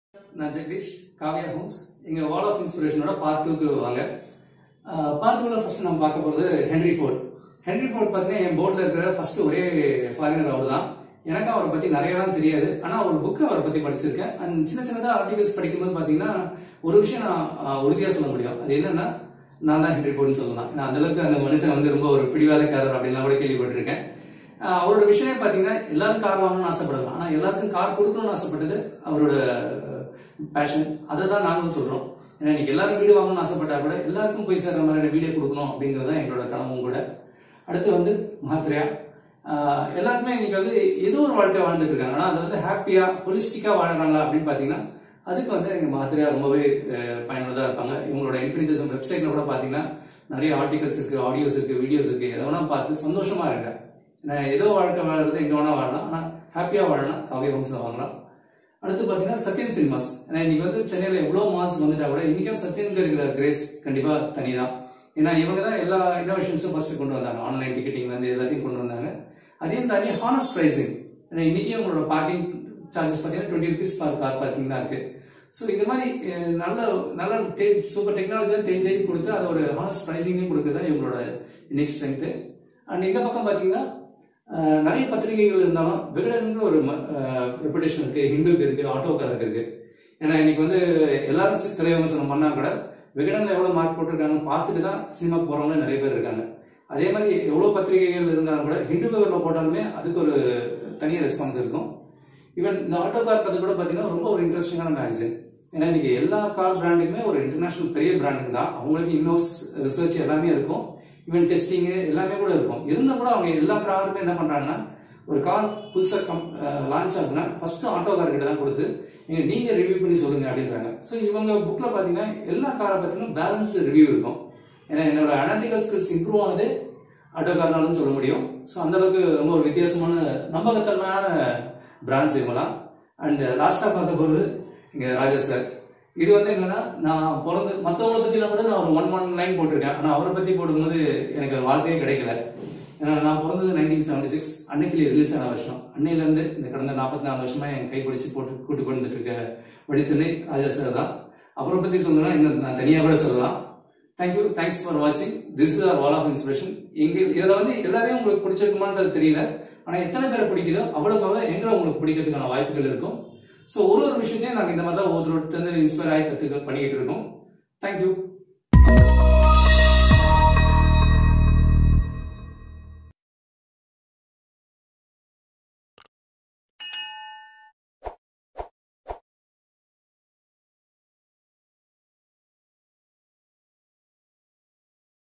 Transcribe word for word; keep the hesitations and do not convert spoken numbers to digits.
நான் Jagadish Kaaviya homes இங்க wall of இன்ஸ்பிரேஷனோட பார்ட் டூ க்கு வாங்க. பார்ட் டூ ல ஃபர்ஸ்ட் நம்ம பார்க்க போறது ஹென்ரி ஃபோர்ட். ஹென்ரி ஃபோர்ட் பாத்தீங்கன்னா என் போர்ட்ல இருக்கிற ஃபர்ஸ்ட் ஒரே ஃபாரினர் அவர்தான். எனக்கு அவரை பத்தி நிறையலாம் தெரியாது. ஆனா ஒரு புக் அவரை பத்தி படிச்சிருக்கேன். அண்ட் சின்ன சின்னதா ஆர்டிகல்ஸ் படிக்கும்போது பாத்தீங்கன்னா ஒரு விஷயம் நான் உறுதியா சொல்ல முடியும். அது என்னன்னா நான் தான் ஹென்ரி ஃபோர்ட்னு சொல்லலாம். நான் அந்த அளவுக்கு அந்த மனுஷன் வந்து ரொம்ப ஒரு பிடிவாதக்காரர் அப்படின்லாம் கூட கேள்விப்பட்டிருக்கேன். அவரோட விஷயம் பாத்தீங்கன்னா எல்லாரும் கார் வாங்கணும்னு ஆசைப்படலாம். ஆனா எல்லாருக்கும் கார் கொடுக்கணும்னு ஆசைப்பட்டது அவரோட பேஷன். அதை தான் நாங்களும் சொல்றோம். ஏன்னா இன்னைக்கு எல்லாரும் வீடு வாங்கணும்னு ஆசைப்பட்டா கூட எல்லாருக்கும் போய் சேர்ற மாதிரியான வீடியோ கொடுக்கணும் அப்படிங்கிறது தான் எங்களோட கனவும் கூட. அடுத்து வந்து மஹாத்ரியா. எல்லாருக்குமே இன்னைக்கு வந்து ஏதோ ஒரு வாழ்க்கை வாழ்ந்துட்டு இருக்காங்க. ஆனா அது வந்து ஹாப்பியா ஹொலிஸ்டிக்கா வாழறாங்களா அப்படின்னு பாத்தீங்கன்னா அதுக்கு வந்து எங்க மஹாத்ரியா ரொம்பவே பயனுள்ளதா இருப்பாங்க. இவங்களோட இன்ஃபினிட்டிசம் வெப்சைட்ல கூட பாத்தீங்கன்னா நிறைய ஆர்டிகல்ஸ் இருக்கு, ஆடியோஸ் இருக்கு, வீடியோஸ் இருக்கு. எதை வேணா பார்த்து சந்தோஷமா இருக்கேன். ஏதோ வாழ்க்கை வாழறது எங்க வேணா வாழலாம். ஆனா ஹாப்பியா வாழலாம் Kaaviya homes வாங்கலாம். அடுத்து பாத்தீங்கன்னா சத்யம் சினிமாஸ். ஏன்னா இன்னைக்கு வந்து சென்னையில எவ்வளவு மால்ஸ் வந்துட்டா கூட இன்னைக்கும் சத்யம்ல இருக்கிற கிரேஸ் கண்டிப்பா தனிதான். ஏன்னா இவங்க தான் எல்லா இன்னோவேஷன்ஸும் ஃபர்ஸ்ட் கொண்டு வந்தாங்க. ஆன்லைன் டிக்கெட்டிங் வந்து எல்லாத்தையும் கொண்டு வந்தாங்க. அதையும் தாண்டி ஹானஸ்ட் பிரைசிங். ஏன்னா இன்னைக்கு உங்களோட பார்க்கிங் சார்ஜஸ் பாத்தீங்கன்னா twenty rupees per car parking தான் இருக்கு. ஸோ இந்த மாதிரி நல்ல நல்ல சூப்பர் டெக்னாலஜியாக தேடி தேடி கொடுத்து அதை ஒரு ஹானஸ்ட் பிரைசிங்கும் கொடுக்குறது இவங்களோட யூனிக் ஸ்ட்ரென்த்து. அண்ட் இந்த பக்கம் பாத்தீங்கன்னா நிறைய பத்திரிகைகள் இருந்தாலும் விகடனுக்கு ஒரு ரெப்புடேஷன் இருக்கு, ஹிந்துக்கு இருக்கு, ஆட்டோக்காரருக்கு இருக்கு. ஏன்னா இன்னைக்கு வந்து எல்லாரும் திரை விமர்சனம் பண்ணா கூட விகடன்ல எவ்வளவு மார்க் போட்டிருக்காங்கன்னு பார்த்துட்டு தான் சினிமாக்கு போறவங்க நிறைய பேர் இருக்காங்க. அதே மாதிரி எவ்வளவு பத்திரிகைகள் இருந்தாலும் கூட ஹிந்து பேப்பர்ல போட்டாலுமே அதுக்கு ஒரு தனியாக ரெஸ்பான்ஸ் இருக்கும். ஈவன் இந்த ஆட்டோக்கார் கதை கூட பாத்தீங்கன்னா ரொம்ப ஒரு இன்ட்ரெஸ்டிங்கான மேகசின். ஏன்னா இன்னைக்கு எல்லா கார் பிராண்டுக்குமே ஒரு இன்டர்நேஷனல் பெரிய பிராண்டுங்க தான். அவங்களுக்கு இன்னோஸ் ரிசர்ச் எல்லாமே இருக்கும். ஈவன் டெஸ்டிங் எல்லாமே கூட இருக்கும். இருந்தும் கூட அவங்க எல்லா காருமே என்ன பண்றாங்கன்னா ஒரு கார் புதுசா லான்ச் ஆகுதுன்னா ஃபர்ஸ்ட் ஆட்டோ கார் கிட்ட தான் கொடுத்து நீங்க ரிவ்யூ பண்ணி சொல்லுங்க அப்படின்றாங்க. ஸோ இவங்க புக்ல பாத்தீங்கன்னா எல்லா காரை பத்தின பேலன்ஸ்டு ரிவ்யூ இருக்கும். ஏன்னா என்னோட அனாலிட்டிக்கல் ஸ்கில்ஸ் இம்ப்ரூவ் ஆனது ஆட்டோ கார்னாலும் சொல்ல முடியும். ஸோ அந்த அளவுக்கு ரொம்ப ஒரு வித்தியாசமான நம்பகத்தன்மையான பிராண்ட்ஸ் இவங்கலாம். அண்ட் லாஸ்டா பார்க்க போறது இங்க ராஜா சார். இது வந்து என்னன்னா நான் பிறந்து மற்றவங்களை பத்தி கூட நான் ஒரு ஒன் ஒன் லைன் போட்டிருக்கேன். ஆனா அவரை பத்தி போடும்போது எனக்கு வாழ்க்கையே கிடைக்கல. ஏன்னா நான் பிறந்தது நைன்டீன் செவன்டி சிக்ஸ் அன்னைக்கு ரிலீஸ் ஆன வருஷம். அன்னையில இருந்து இந்த கடந்த நாற்பத்தி நாலு வருஷமா என் கை பிடிச்சு போட்டு கூட்டு கொண்டுட்டு இருக்க வழித்துணை ராஜா சார் தான். அவரை பத்தி சொல்லணும்னா இன்னும் நான் தனியா கூட சொல்லலாம். தேங்க்யூ, தேங்க்ஸ் ஃபார் வாட்சிங். This is our wall of inspiration. எங்க இதுல வந்து எல்லாரையும் உங்களுக்கு பிடிச்சிருக்குமான்றது தெரியல. ஆனா எத்தனை பேரை பிடிக்குதோ அவ்வளவு எங்களை உங்களுக்கு பிடிக்கிறதுக்கான வாய்ப்புகள் இருக்கும். ஸோ ஒரு ஒரு விஷயத்தையும் நாங்கள் இந்த மாதிரி தான் ஒருத்தர் இன்ஸ்பயர் ஆகி கற்றுக்க பண்ணிக்கிட்டு இருக்கோம். தேங்க்யூ.